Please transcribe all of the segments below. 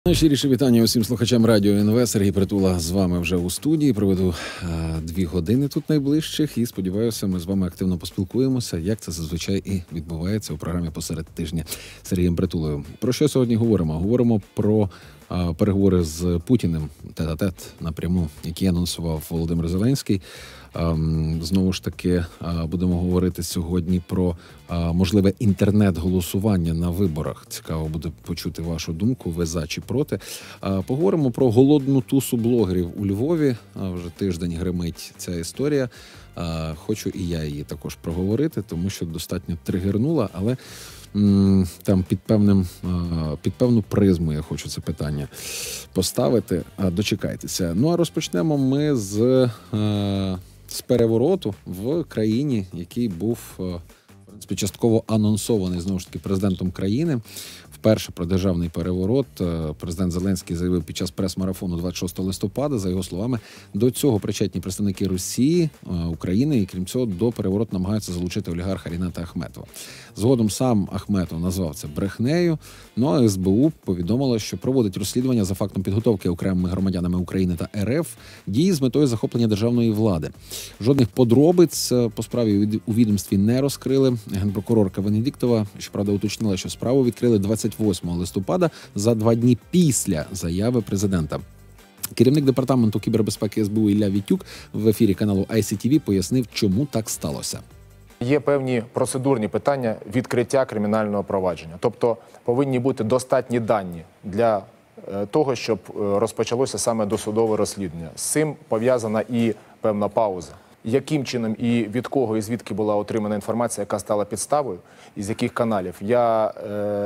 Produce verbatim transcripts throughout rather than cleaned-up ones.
Найщиріше вітання усім слухачам Радіо ен ве. Сергій Притула з вами вже у студії. Проведу а, дві години тут найближчих і, сподіваюся, ми з вами активно поспілкуємося, як це зазвичай і відбувається у програмі «Посеред тижня» з Сергієм Притулою. Про що сьогодні говоримо? Говоримо про а, переговори з Путіним тет-а-тет напряму, які анонсував Володимир Зеленський. А, знову ж таки, а, будемо говорити сьогодні про а, можливе інтернет-голосування на виборах. Цікаво буде почути вашу думку, ви за чи проти. А, поговоримо про голодну тусу блогерів у Львові. А, вже тиждень гримить ця історія. А, хочу і я її також проговорити, тому що достатньо тригернула, але м, там під певним а, під певну призму я хочу це питання поставити. А, дочекайтеся. Ну а розпочнемо ми з а, з перевороту в країні, який був частково анонсований, знову ж таки, президентом країни. Вперше про державний переворот президент Зеленський заявив під час прес-марафону двадцять шостого листопада. За його словами, до цього причетні представники Росії, України, і крім цього, до перевороту намагаються залучити олігарха Ріната Ахметова. Згодом сам Ахметов назвав це брехнею, ну а ес бе у повідомило, що проводить розслідування за фактом підготовки окремими громадянами України та ер еф дії з метою захоплення державної влади. Жодних подробиць по справі у відомстві не розкрили. Генпрокурорка Венедіктова, щоправда, уточнила, що справу відкрили двадцять восьмого листопада, за два дні після заяви президента. Керівник департаменту кібербезпеки ес бе у Ілля Вітюк в ефірі каналу ай сі ті ві пояснив, чому так сталося. Є певні процедурні питання відкриття кримінального провадження. Тобто повинні бути достатні дані для того, щоб розпочалося саме досудове розслідування. З цим пов'язана і певна пауза. Яким чином і від кого, і звідки була отримана інформація, яка стала підставою, і з яких каналів. Я е,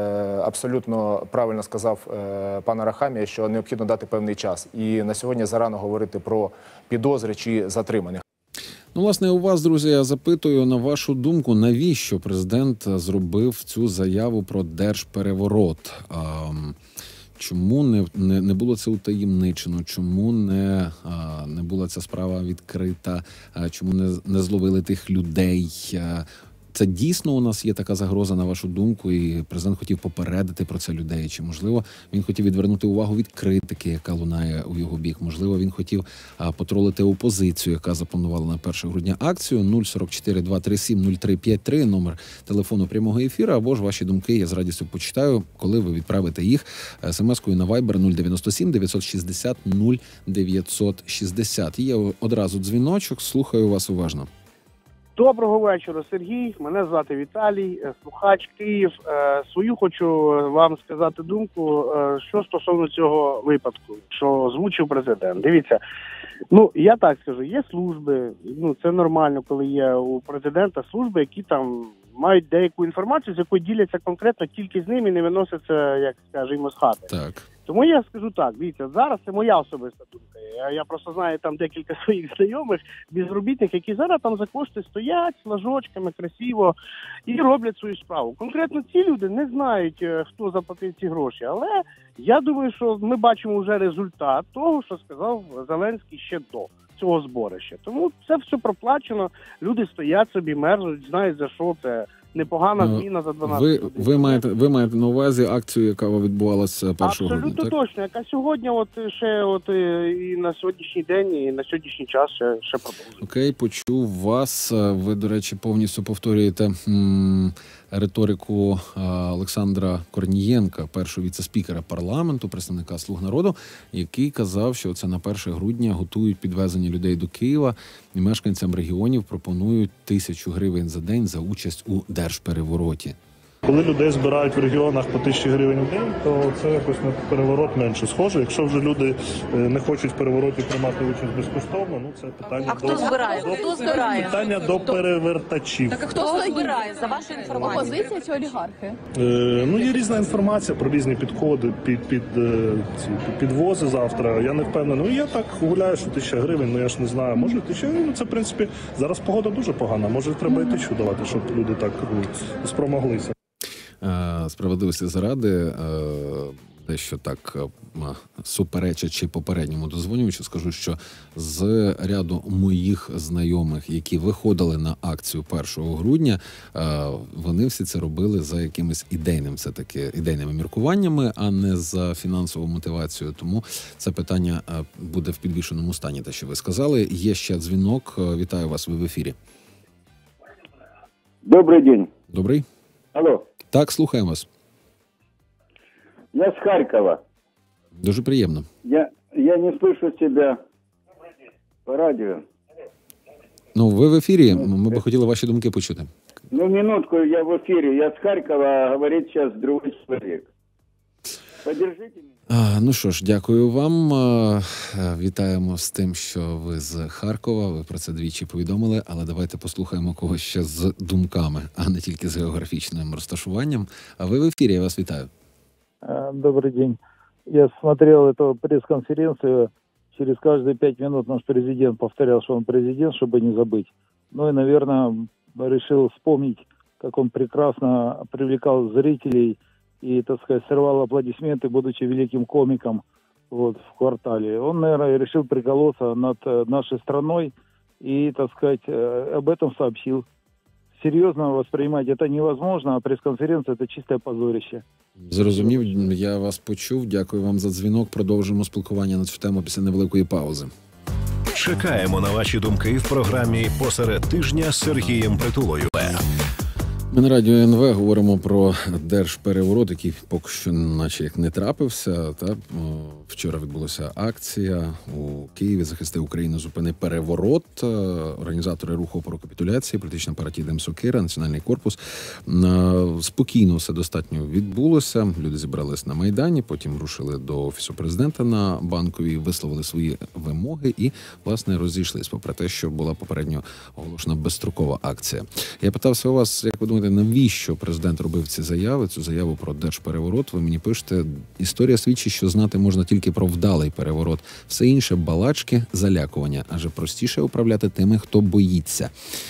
абсолютно правильно сказав е, пан Арахамія, що необхідно дати певний час. І на сьогодні зарано говорити про підозри чи затриманих. Ну, власне, у вас, друзі, я запитую на вашу думку, навіщо президент зробив цю заяву про держпереворот? А, чому не, не, не було це утаємничено? Чому не, а, не була ця справа відкрита? А, чому не, не зловили тих людей? А, це дійсно у нас є така загроза, на вашу думку, і президент хотів попередити про це людей? Чи, можливо, він хотів відвернути увагу від критики, яка лунає у його бік? Можливо, він хотів а, потролити опозицію, яка запланувала на перше грудня акцію? нуль сорок чотири два три сім нуль три п'ять три, номер телефону прямого ефіру, або ж ваші думки я з радістю почитаю, коли ви відправите їх смс-кою на Viber нуль дев'яносто сім дев'ятсот шістдесят нуль дев'ятсот шістдесят. Є одразу дзвіночок, слухаю вас уважно. Доброго вечора, Сергій. Мене звати Віталій, слухач, Київ. Свою хочу вам сказати думку, що стосовно цього випадку, що озвучив президент. Дивіться, ну, я так скажу, є служби, ну, це нормально, коли є у президента служби, які там мають деяку інформацію, з якою діляться конкретно тільки з ними і не виносяться, як скажімо, з хати. Так. Тому я скажу так, дивіться, зараз це моя особиста думка. Я, я просто знаю там декілька своїх знайомих, безробітних, які зараз там за кошти стоять флажочками красиво і роблять свою справу. Конкретно ці люди не знають, хто заплатив ці гроші, але я думаю, що ми бачимо вже результат того, що сказав Зеленський ще до цього зборища. Тому це все проплачено, люди стоять собі, мерзнуть, знають за що це. Непогана зміна за дванадцять ви, годин. Ви маєте, ви маєте на увазі акцію, яка відбувалася першого грудня, Абсолютно так? точно, яка сьогодні, от ще от і на сьогоднішній день, і на сьогоднішній час ще, ще продовжує. Окей, почув вас. Ви, до речі, повністю повторюєте м, риторику а, Олександра Корнієнка, першого віце-спікера парламенту, представника «Слуг народу», який казав, що це на перше грудня готують підвезення людей до Києва, і мешканцям регіонів пропонують тисячу гривень за день за участь у держперевороті. Коли людей збирають в регіонах по тисячі гривень в день, то це якось на переворот менше схоже. Якщо вже люди не хочуть в перевороті приймати участь безкоштовно, ну це питання а до... хто збирає? До... Хто збирає? Питання до перевертачів. Так а хто збирає, за вашу інформацію? Опозиція чи олігархи? Е, ну, є різна інформація про різні підходи, під, під, ці, підвози завтра. Я не впевнений. Ну, я так гуляю, що тисяча гривень, ну я ж не знаю. Може тисяча гривень, це в принципі, зараз погода дуже погана. Може треба і тисячу давати, щоб люди так спромоглися. Справедливості заради, дещо так суперечачи попередньому дозвонювачу, скажу, що з ряду моїх знайомих, які виходили на акцію першого грудня, вони всі це робили за якимись ідейним, все-таки ідейними міркуваннями, а не за фінансову мотивацію. Тому це питання буде в підвішеному стані, те, що ви сказали. Є ще дзвінок. Вітаю вас, ви в ефірі. Добрый день. Добрий. Алло. Так, слухаємо вас. Я с Харькова. Дуже приємно. Я, я не слышу тебя по радио. Ну, ви в ефірі, ми би хотіли ваші думки почути. Ну, минутку, я в эфире. Я с Харькова, а говорит сейчас другой человек. Поддержите меня. А, ну що ж, дякую вам. А, вітаємо з тим, що ви з Харкова. Ви про це двічі повідомили, але давайте послухаємо когось ще з думками, а не тільки з географічним розташуванням. А ви в ефірі, я вас вітаю. Добрый день. Я смотрел эту пресс-конференцию. Через каждые пять минут наш президент повторял, что он президент, чтобы не забыть. Ну и, наверное, решил вспомнить, как он прекрасно привлекал зрителей и, так сказать, срывал аплодисменты, будучи великим комиком вот, в квартале. Он, наверное, решил приколоться над нашей страной и, так сказать, об этом сообщил. Серьезно воспринимать это невозможно, а пресс-конференция – это чистое позорище. Зрозумів, я вас почув. Дякую вам за дзвінок. Продовжимо спілкування на цю тему після невеликої паузи. Чекаємо на ваші думки в програмі «Посеред тижня» з Сергієм Притулою. Ми на радіо ен ве говоримо про держпереворот, який поки що наче як не трапився. Та вчора відбулася акція у Києві «Захисти Україну, зупини переворот». Організатори руху опору капітуляції, політична партія Дем Сокира, Національний корпус. Спокійно все достатньо відбулося. Люди зібрались на Майдані, потім рушили до Офісу президента на Банковій, висловили свої вимоги і, власне, розійшлись, попри те, що була попередньо оголошена безстрокова акція. Я питався у вас, як ви думаєте, навіщо президент робив ці заяви, цю заяву про держпереворот? Ви мені пишете, історія свідчить, що знати можна тільки про вдалий переворот. Все інше – балачки, залякування. Адже простіше управляти тими, хто боїться.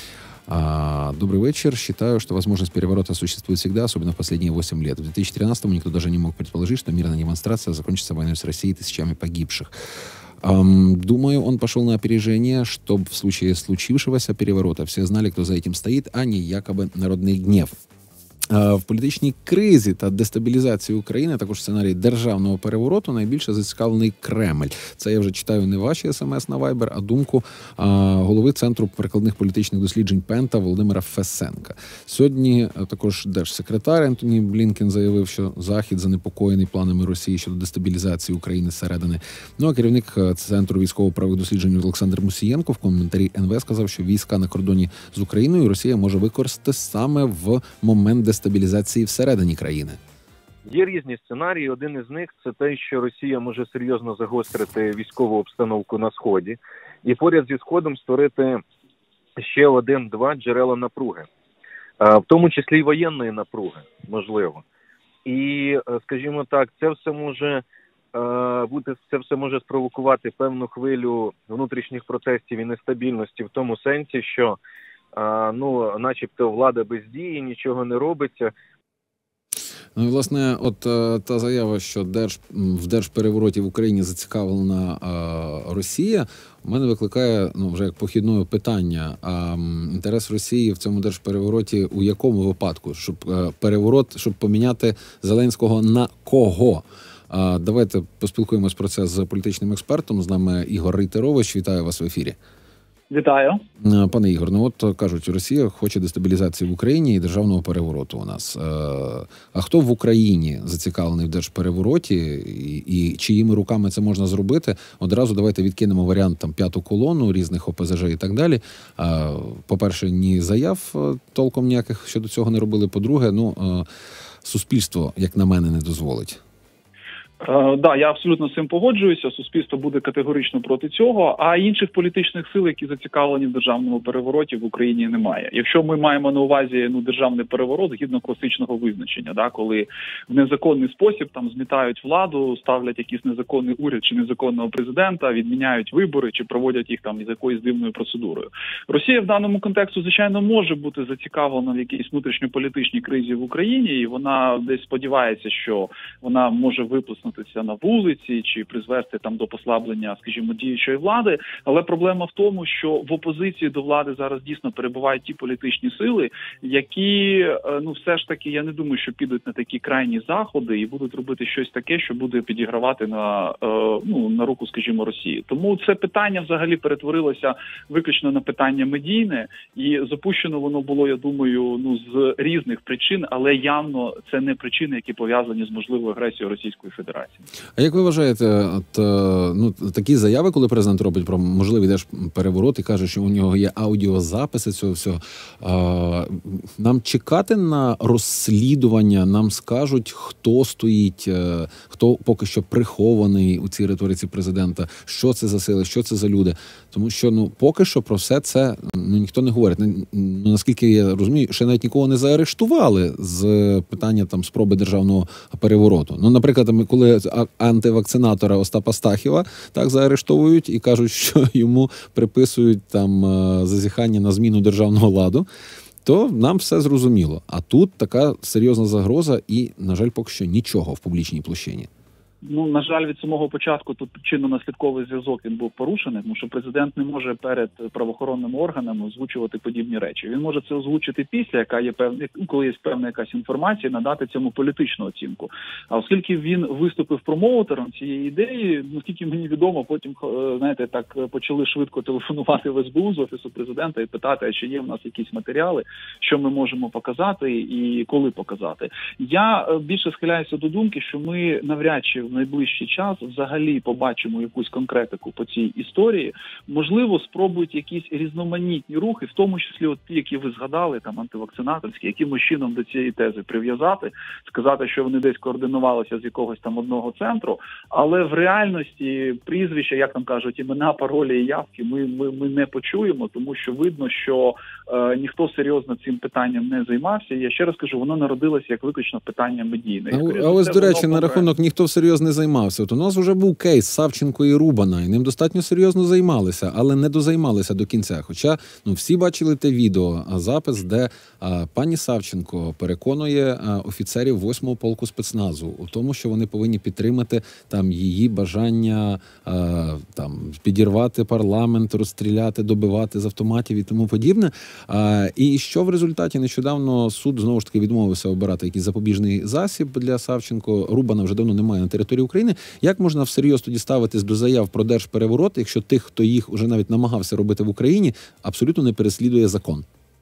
А, добрый вечер. Считаю, что возможность переворота существует всегда, особенно в последние восемь лет. В две тысячи тринадцатом никто даже не мог предположить, что мирная демонстрация закончится войной с Россией и тысячами погибших. Um, думаю, он пошел на опережение, чтобы в случае случившегося переворота все знали, кто за этим стоит, а не якобы народный гнев. В політичній кризі та дестабілізації України, також сценарій державного перевороту, найбільше зацікавлений Кремль. Це я вже читаю не ваші смс на Viber, а думку а, голови Центру прикладних політичних досліджень Пента Володимира Фесенка. Сьогодні також держсекретар Ентоні Блінкен заявив, що Захід занепокоєний планами Росії щодо дестабілізації України зсередини. Ну а керівник Центру військово-правових досліджень Олександр Мусієнко в коментарі ен ве сказав, що війська на кордоні з Україною Росія може використати саме в момент дестабілізації всередині країни. Є різні сценарії. Один із них – це те, що Росія може серйозно загострити військову обстановку на Сході і поряд зі Сходом створити ще один-два джерела напруги, в тому числі й воєнної напруги, можливо. І, скажімо так, це все може бути, це все може спровокувати певну хвилю внутрішніх протестів і нестабільності в тому сенсі, що ну, начебто влада бездіє, нічого не робиться. Ну і, власне, от та заява, що держ, в держперевороті в Україні зацікавлена а, Росія, у мене викликає, ну, вже як похідне питання. А інтерес Росії в цьому держперевороті у якому випадку? Щоб а, переворот, щоб поміняти Зеленського на кого? А, давайте поспілкуємось про це з політичним експертом. З нами Ігор Рейтерович. Вітаю вас в ефірі. Вітаю. Пане Ігор, ну от кажуть, Росія хоче дестабілізації в Україні і державного перевороту у нас. А хто в Україні зацікавлений в держперевороті і, і чиїми руками це можна зробити? Одразу давайте відкинемо варіант там п'яту колону, різних о пе зе же і так далі. По-перше, ні заяв толком ніяких щодо цього не робили. По-друге, ну, суспільство, як на мене, не дозволить. Так, да, я абсолютно з цим погоджуюся, суспільство буде категорично проти цього, а інших політичних сил, які зацікавлені в державному перевороті, в Україні немає. Якщо ми маємо на увазі ну, державний переворот, згідно класичного визначення, да, коли в незаконний спосіб там змітають владу, ставлять якийсь незаконний уряд чи незаконного президента, відміняють вибори чи проводять їх там із якоюсь дивною процедурою. Росія в даному контексті, звичайно, може бути зацікавлена в якійсь внутрішньополітичній кризі в Україні, і вона десь сподівається, що вона може виплеснутися на вулиці чи призвести там до послаблення, скажімо, діючої влади. Але проблема в тому, що в опозиції до влади зараз дійсно перебувають ті політичні сили, які, ну, все ж таки, я не думаю, що підуть на такі крайні заходи і будуть робити щось таке, що буде підігравати на, ну, на руку, скажімо, Росії. Тому це питання взагалі перетворилося виключно на питання медійне, і запущено воно було, я думаю, ну, з різних причин, але явно це не причини, які пов'язані з можливою агресією Російської Федерації. А як ви вважаєте, от, ну, такі заяви, коли президент робить про можливий теж переворот і каже, що у нього є аудіозаписи цього всього, а, нам чекати на розслідування, нам скажуть, хто стоїть, хто поки що прихований у цій риториці президента, що це за сили, що це за люди. Тому що, ну, поки що про все це ну, ніхто не говорить. Ну, наскільки я розумію, ще навіть нікого не заарештували з питання там спроби державного перевороту. Ну, наприклад, ми коли антивакцинатора Остапа Стахіва так заарештовують і кажуть, що йому приписують там зазіхання на зміну державного ладу, то нам все зрозуміло. А тут така серйозна загроза і, на жаль, поки що нічого в публічній площині. Ну, на жаль, від самого початку тут причинно-наслідковий зв'язок він був порушений, тому що президент не може перед правоохоронними органами озвучувати подібні речі. Він може це озвучити після, яка є певна, коли є певна якась інформація, надати цьому політичну оцінку. А оскільки він виступив промоутером цієї ідеї, наскільки мені відомо, потім, знаєте, так почали швидко телефонувати в ес бе у з Офісу президента і питати, а чи є в нас якісь матеріали, що ми можемо показати і коли показати. Я більше схиляюся до думки, що ми навряд чи в найближчий час взагалі побачимо якусь конкретику по цій історії. Можливо, спробують якісь різноманітні рухи, в тому числі от ті, які ви згадали, там антивакцинаторські, якимось чином до цієї тези прив'язати, сказати, що вони десь координувалися з якогось там одного центру, але в реальності прізвища, як там кажуть, імена, паролі і явки ми, ми, ми не почуємо, тому що видно, що е, ніхто серйозно цим питанням не займався. І я ще раз кажу, воно народилося як виключно питання медійне. А, а ось, до речі, на рахунок ніхто всерйоз не займався. От у нас вже був кейс Савченко і Рубана, і ним достатньо серйозно займалися, але не дозаймалися до кінця. Хоча ну, всі бачили те відео, запис, де а, пані Савченко переконує а, офіцерів восьмого полку спецназу у тому, що вони повинні підтримати там її бажання а, там підірвати парламент, розстріляти, добивати з автоматів і тому подібне. А, і що в результаті нещодавно суд знову ж таки відмовився обирати якийсь запобіжний засіб для Савченко. Рубана вже давно немає на території України. Як можна всерйоз тоді ставитись до заяв про держпереворот, якщо тих, хто їх уже навіть намагався робити в Україні, абсолютно не переслідує закон?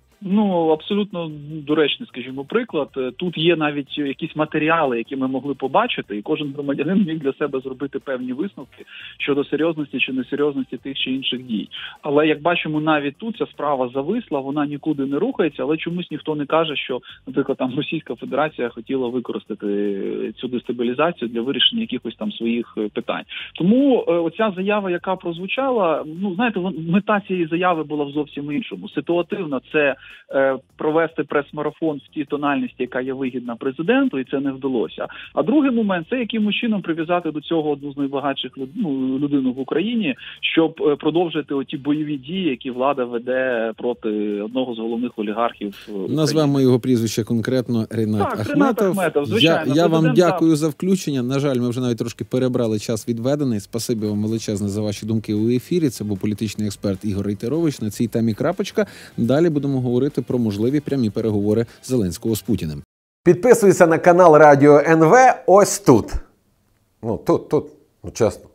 Ну, абсолютно доречний, скажімо, приклад. Тут є навіть якісь матеріали, які ми могли побачити, і кожен громадянин міг для себе зробити певні висновки щодо серйозності чи несерйозності тих чи інших дій. Але, як бачимо, навіть тут ця справа зависла, вона нікуди не рухається, але чомусь ніхто не каже, що, наприклад, там Російська Федерація хотіла використати цю дестабілізацію для вирішення якихось там своїх питань. Тому оця заява, яка прозвучала, ну, знаєте, мета цієї заяви була в зовсім іншому. Ситуативно це провести прес-марафон в тій тональності, яка є вигідна президенту, і це не вдалося. А другий момент – це якимось чином прив'язати до цього одну з найбагатших ну, людину в Україні, щоб продовжити оті бойові дії, які влада веде проти одного з головних олігархів України. Назвемо його прізвище конкретно Рінат так, Ахметов. Рінат Ахметов, звичайно. Я, я вам дякую так. за включення. На жаль, ми вже навіть трошки перебрали час відведений. Спасибі вам величезне за ваші думки у ефірі. Це був політичний експерт Ігор Рейтерович. На цій темі крапочка. Далі будемо говорити про можливі прямі переговори Зеленського з Путіним. Підписуйся на канал Радіо ен ве ось тут. Ну, тут, тут, ну чесно.